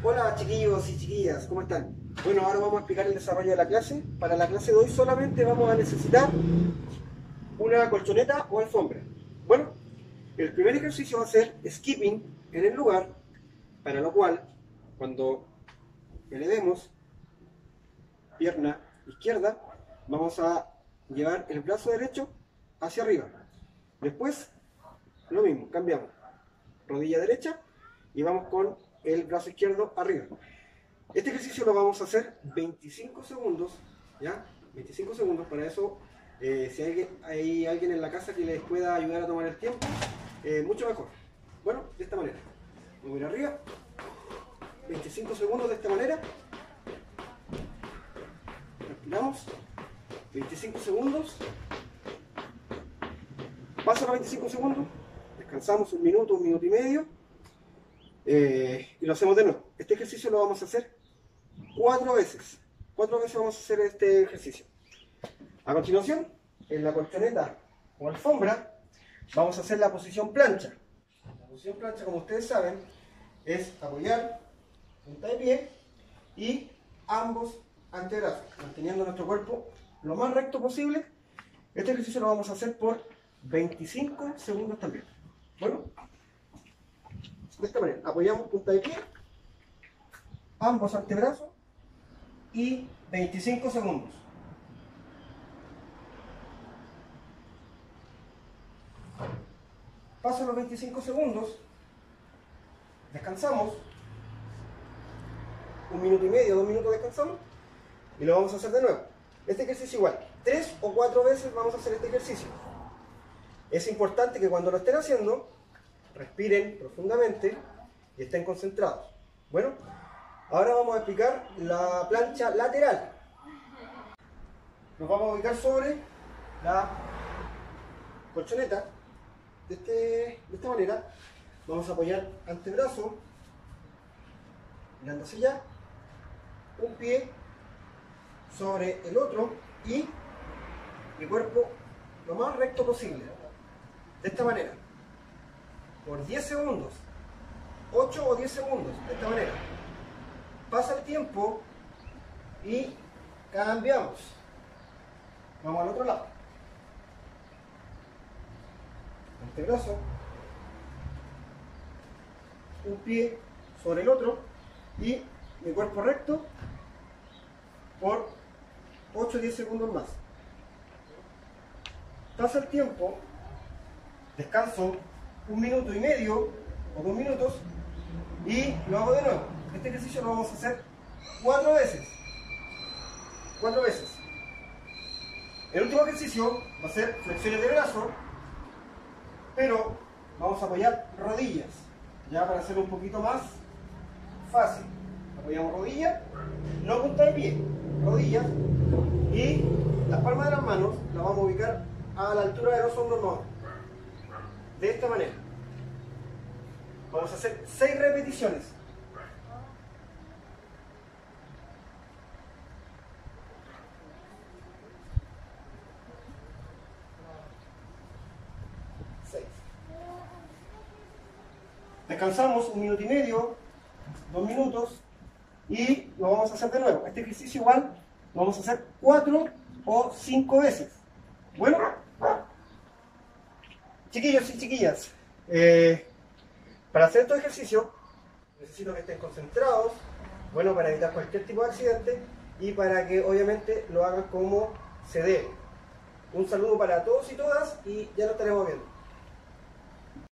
Hola chiquillos y chiquillas, ¿cómo están? Bueno, ahora vamos a explicar el desarrollo de la clase. Para la clase de hoy solamente vamos a necesitar una colchoneta o alfombra. Bueno, el primer ejercicio va a ser skipping en el lugar, para lo cual, cuando elevemos pierna izquierda, vamos a llevar el brazo derecho hacia arriba. Después, lo mismo, cambiamos. Rodilla derecha y vamos con el brazo izquierdo arriba. Este ejercicio lo vamos a hacer 25 segundos, ¿ya? 25 segundos, para eso, si hay alguien en la casa que les pueda ayudar a tomar el tiempo, mucho mejor. Bueno, de esta manera. Vamos a ir arriba, 25 segundos de esta manera. Respiramos, 25 segundos. Pasan los 25 segundos, descansamos un minuto y medio. Y lo hacemos de nuevo. Este ejercicio lo vamos a hacer 4 veces. 4 veces vamos a hacer este ejercicio. A continuación, en la colchoneta o alfombra, vamos a hacer la posición plancha. La posición plancha, como ustedes saben, es apoyar punta de pie y ambos antebrazos, manteniendo nuestro cuerpo lo más recto posible. Este ejercicio lo vamos a hacer por 25 segundos también. Bueno, de esta manera, apoyamos punta de pie, ambos antebrazos y 25 segundos. Pasan los 25 segundos, descansamos, un minuto y medio, 2 minutos descansamos y lo vamos a hacer de nuevo. Este ejercicio igual, 3 o 4 veces vamos a hacer este ejercicio. Es importante que cuando lo estén haciendo, respiren profundamente y estén concentrados. Bueno, ahora vamos a explicar la plancha lateral. Nos vamos a ubicar sobre la colchoneta de esta manera. Vamos a apoyar antebrazo, mirando hacia allá, un pie sobre el otro y mi cuerpo lo más recto posible. De esta manera. Por 10 segundos, 8 o 10 segundos, de esta manera. Pasa el tiempo y cambiamos. Vamos al otro lado. Antebrazo, un pie sobre el otro y mi cuerpo recto por 8 o 10 segundos más. Pasa el tiempo, descanso 1 minuto y medio o 2 minutos y lo hago de nuevo. Este ejercicio lo vamos a hacer 4 veces. 4 veces. El último ejercicio va a ser flexiones de brazo, pero vamos a apoyar rodillas, ya para hacerlo un poquito más fácil. Apoyamos rodilla, no punta de pie, rodillas, y las palmas de las manos las vamos a ubicar a la altura de los hombros nomás. De esta manera. Vamos a hacer 6 repeticiones. Descansamos 1 minuto y medio, 2 minutos y lo vamos a hacer de nuevo. Este ejercicio igual lo vamos a hacer 4 o 5 veces. Bueno, chiquillos y chiquillas, para hacer estos ejercicios necesito que estén concentrados, bueno, para evitar cualquier tipo de accidente y para que obviamente lo hagan como se debe. Un saludo para todos y todas y ya nos estaremos viendo.